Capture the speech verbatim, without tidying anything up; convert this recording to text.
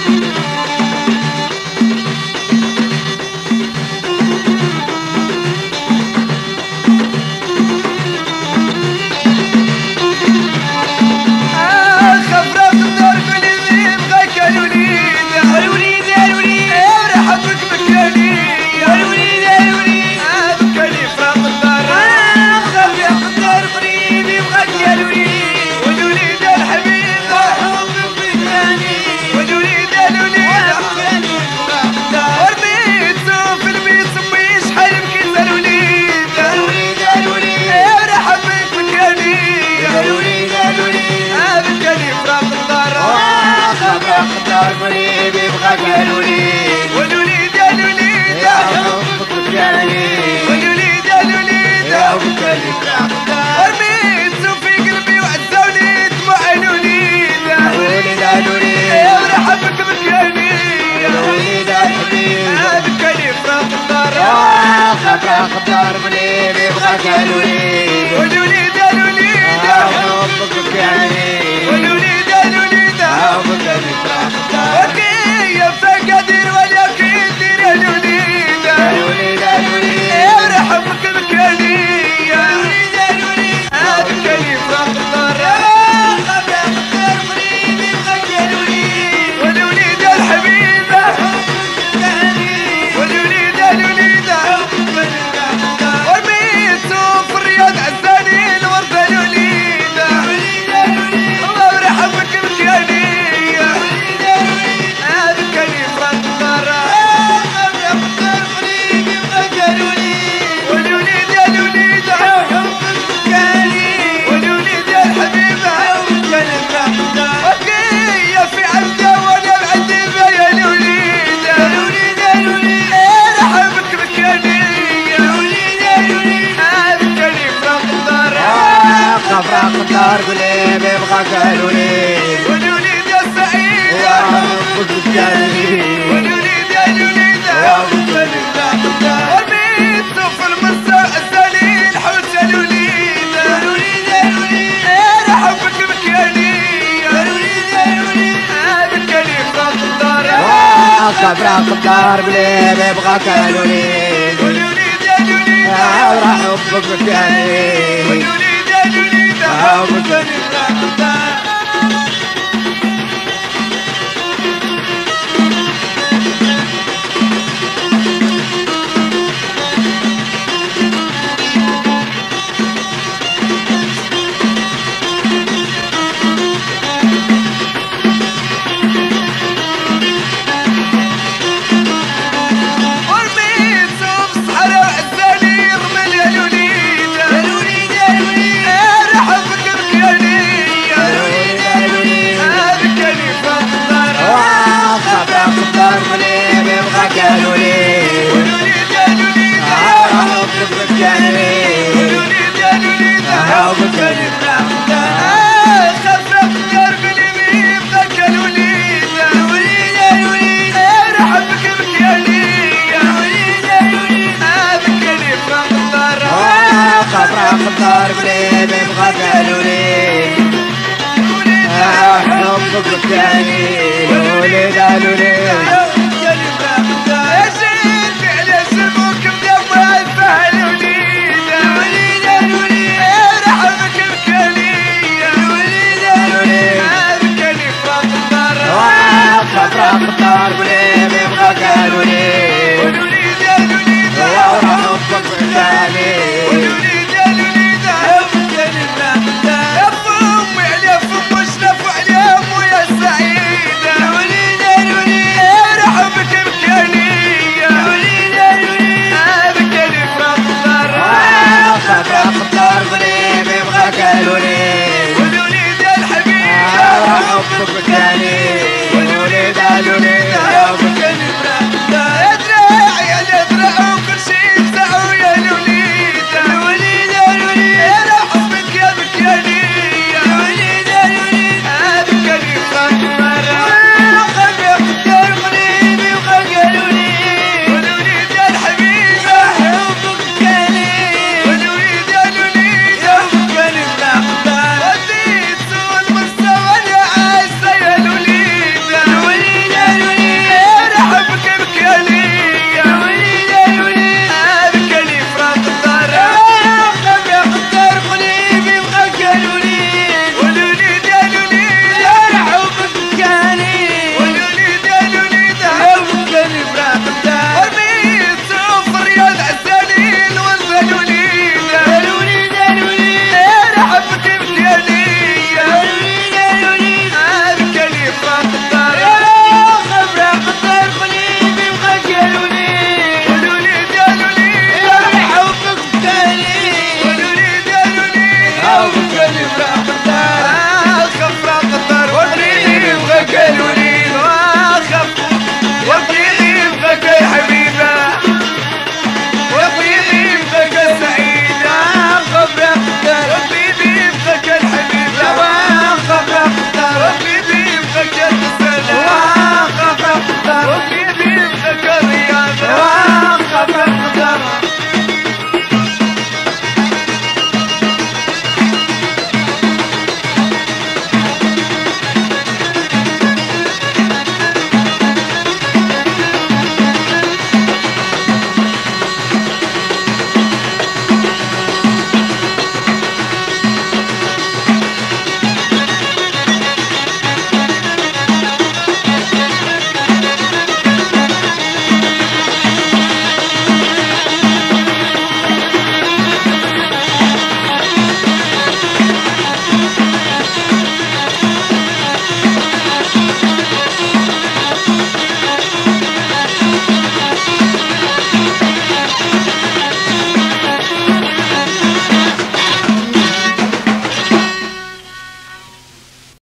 قريب يبغى الوليد والوليد يا الوليد يا حبك يا وليد والوليد يا الوليد يا حبك يا ورميت في قلبي وعزوني دموع الوليد الوليد يا الوليد يا مرحبك بك يا وليد الوليد يا الحبيب هذاك اللي فراق الدار يا خضرا خضار قريب يبغى الوليد والوليد يا الوليد يا حبك يا وليد والوليد يا الوليد يا حبك يا وكيف قدير ولكن دير يا الوليد الوليد يا الوليد يا مرحبك بك يا وليد يا الوليد يا الوليد هذاك اللي فراق الدار والوليد يا الحبيب والوليد يا الوليد ورميتو في الرياض عزاني الورد الوليد الله يرحمك بك يا وليد هذاك اللي فراق الدار والوليد يا الوليد والوليد يا الحبيب وكيف في عندي وانا بعندي يا الوليد رحمك بك يا وليد هذاك اللي فراق الدار خضرا خضار قليب يبغى الوليد والوليد يا سعيد يا حبك يا وليد والوليد يا الوليد ورميتو في المسا الزليل حوت الوليد رحمك بك يا وليد هذاك اللي فراق الدار خضرا خضار قليب يبغى الوليد والوليد يا الوليد يا حبك يا وليد والوليد يا الوليد حبك يا ورميتو في الصحراء عزاني رمل يا الوليد رحمك بك يا وليد هذاك اللي فراق الدار خضرا خضار قليب يبغى الوليد والوليد يا الوليد يا حبك يا وليد والوليد يا الوليد حبك يا خفف الدار قلبي بذاك الوليد رحمك بك يا وليد هذاك اللي فراق الدار خضرا خضار قليب يبغى الوليد يا حبك يا وليد الوليد الوليد